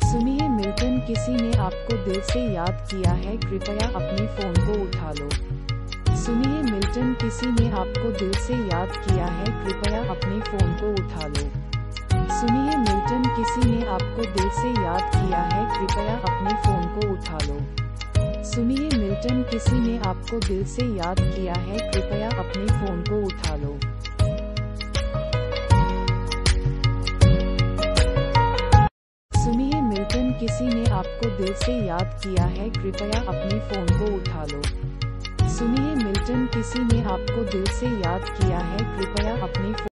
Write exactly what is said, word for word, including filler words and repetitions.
सुनिए मिल्टन, किसी ने आपको दिल से याद किया है, कृपया अपने फोन को उठा लो। सुनिए मिल्टन, किसी ने आपको दिल से याद किया है, कृपया अपने फोन को उठा लो। सुनिए मिल्टन, किसी ने आपको दिल से याद किया है, कृपया अपने फोन को उठा लो। सुनिए मिल्टन, किसी ने आपको दिल से याद किया है, कृपया अपने फोन को उठा लो। सुनिए मिल्टन, किसी ने आपको दिल से याद किया है, कृपया अपने फोन को उठा लो। सुनिए मिल्टन, किसी ने आपको दिल से याद किया है, कृपया अपने